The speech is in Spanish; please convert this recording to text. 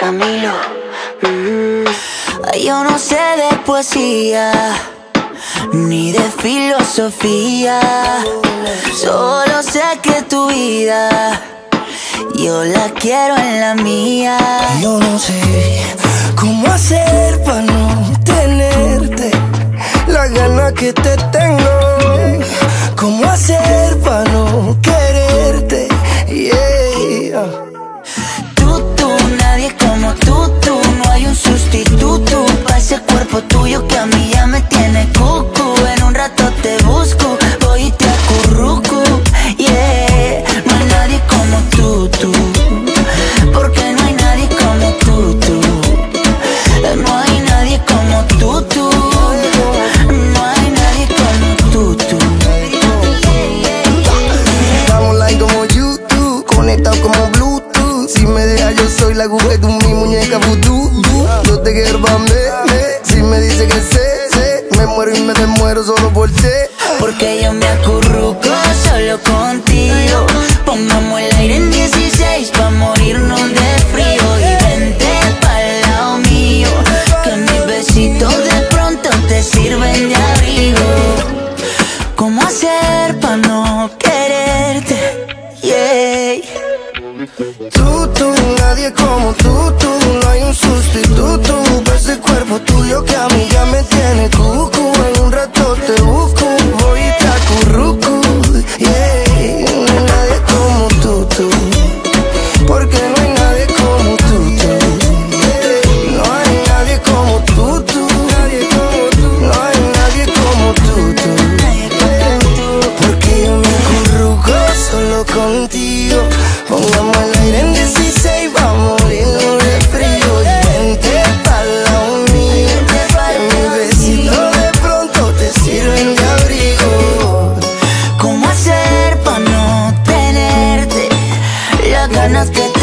Camilo. Yo no sé de poesía ni de filosofía, solo sé que tu vida yo la quiero en la mía. Yo no sé cómo hacer para no tenerte la gana que te tengo. Cómo hacer para no quererte, yeah. Tú, nadie como tú. No hay un sustituto para ese cuerpo tuyo que a mí ya me tiene cucu. En un rato te busco, voy y te acurruco, yeah. No hay nadie como tú. Porque no hay nadie como tú. No hay nadie como tú. No hay nadie como tú. Estamos like como YouTube, conectados como Bluetooth. Si me dejas yo soy la aguja de mi muñeca vudú. Yo te quiero pa' mí. Si me dice que sé, me muero y me desmuero solo por ti. Porque yo me acurruco solo contigo. Pongamos el aire en 16 pa' morirnos de frío. Y vente pa'l lado mío, que mis besitos de pronto te sirven de abrigo. ¿Cómo hacer pa' no quererte? Yeah. Tú, nadie como tú. No hay un sustituto para ese cuerpo tuyo que a mí ya me tiene cucu. En un rato te busco, voy y te acurruco, yeah. No hay nadie como tú. Porque no hay nadie como tú. No hay nadie como tú. No hay nadie como tú. Porque yo me acurruco solo contigo. Pongamos el aire en 16, vamos a morirnos de frío. Y vente pa'l lado mío, que mis besitos de pronto te sirven de abrigo. ¿Cómo hacer pa' no tenerte las ganas que